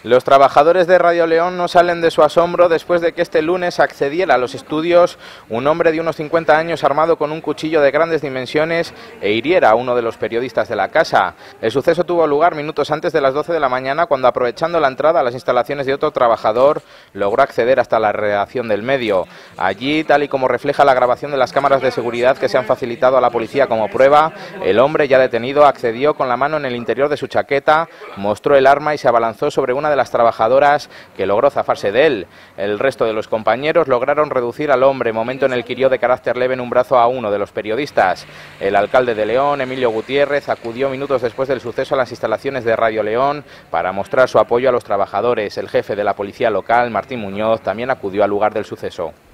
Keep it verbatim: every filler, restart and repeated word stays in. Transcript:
Los trabajadores de Radio León no salen de su asombro después de que este lunes accediera a los estudios un hombre de unos cincuenta años armado con un cuchillo de grandes dimensiones e hiriera a uno de los periodistas de la casa. El suceso tuvo lugar minutos antes de las doce de la mañana, cuando, aprovechando la entrada a las instalaciones de otro trabajador, logró acceder hasta la redacción del medio. Allí, tal y como refleja la grabación de las cámaras de seguridad que se han facilitado a la policía como prueba, el hombre ya detenido accedió con la mano en el interior de su chaqueta, mostró el arma y se abalanzó sobre una de las trabajadoras, que logró zafarse de él. El resto de los compañeros lograron reducir al hombre, momento en el que hirió de carácter leve en un brazo a uno de los periodistas. El alcalde de León, Emilio Gutiérrez, acudió minutos después del suceso a las instalaciones de Radio León para mostrar su apoyo a los trabajadores. El jefe de la policía local, Martín Muñoz, también acudió al lugar del suceso.